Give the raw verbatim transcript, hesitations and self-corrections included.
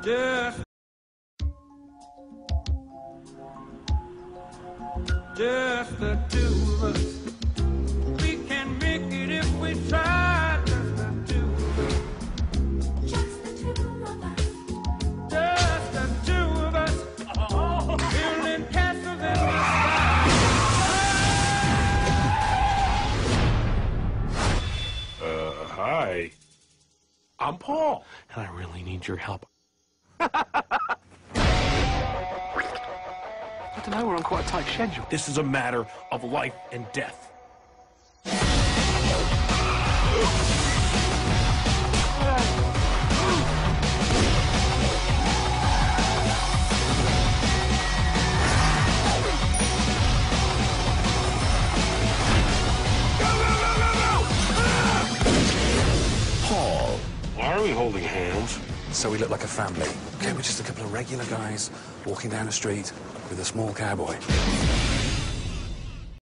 Just, just the two of us. We can make it if we try. Just the two of us. Just the two of us. Just the two of us. Oh. Building castles in the sky. Uh, hi. I'm Paul, and I really need your help. I don't know, we're on quite a tight schedule. This is a matter of life and death. Paul. Why are we holding hands? So we look like a family. Okay, we're just a couple of regular guys walking down the street with a small cowboy.